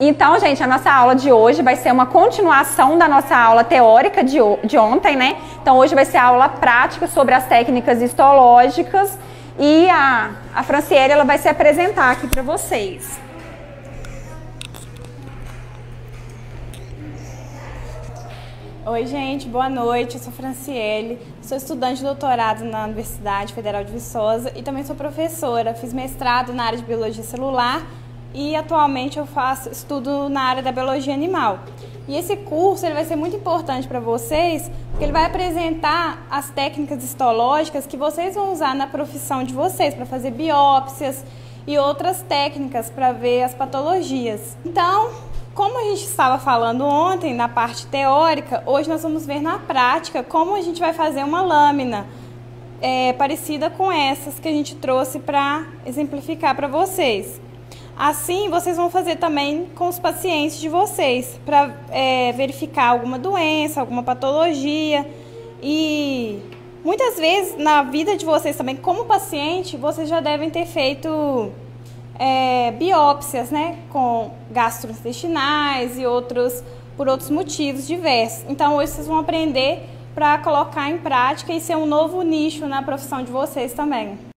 Então, gente, a nossa aula de hoje vai ser uma continuação da nossa aula teórica de ontem, né? Então, hoje vai ser a aula prática sobre as técnicas histológicas e a Franciele, ela vai se apresentar aqui para vocês. Oi, gente, boa noite. Eu sou Franciele, sou estudante de doutorado na Universidade Federal de Viçosa e também sou professora. Fiz mestrado na área de biologia celular e atualmente eu estudo na área da biologia animal. E esse curso ele vai ser muito importante para vocês, porque ele vai apresentar as técnicas histológicas que vocês vão usar na profissão de vocês, para fazer biópsias e outras técnicas para ver as patologias. Então, como a gente estava falando ontem na parte teórica, hoje nós vamos ver na prática como a gente vai fazer uma lâmina parecida com essas que a gente trouxe para exemplificar para vocês. Assim, vocês vão fazer também com os pacientes de vocês, para verificar alguma doença, alguma patologia. E muitas vezes na vida de vocês também, como paciente, vocês já devem ter feito biópsias, né, com gastrointestinais e por outros motivos diversos. Então, hoje vocês vão aprender para colocar em prática e ser um novo nicho na profissão de vocês também.